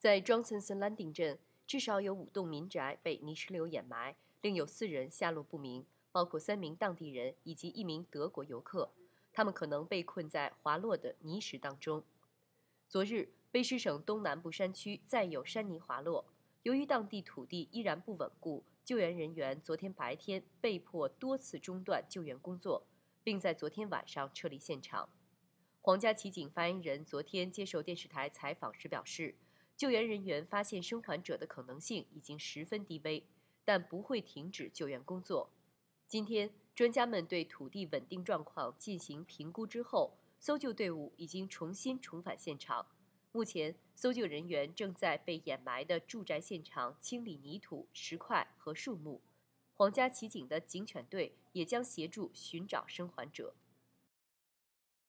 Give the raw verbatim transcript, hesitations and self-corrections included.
在 Johnson's Landing 镇，至少有五栋民宅被泥石流掩埋，另有四人下落不明，包括三名当地人以及一名德国游客。他们可能被困在滑落的泥石当中。昨日，卑诗省东南部山区再有山泥滑落，由于当地土地依然不稳固，救援人员昨天白天被迫多次中断救援工作，并在昨天晚上撤离现场。皇家骑警发言人昨天接受电视台采访时表示，救援人员发现生还者的可能性已经十分低微，但不会停止救援工作。今天，专家们对土地稳定状况进行评估之后，搜救队伍已经重新重返现场。目前，搜救人员正在被掩埋的住宅现场清理泥土、石块和树木。皇家骑警的警犬队也将协助寻找生还者。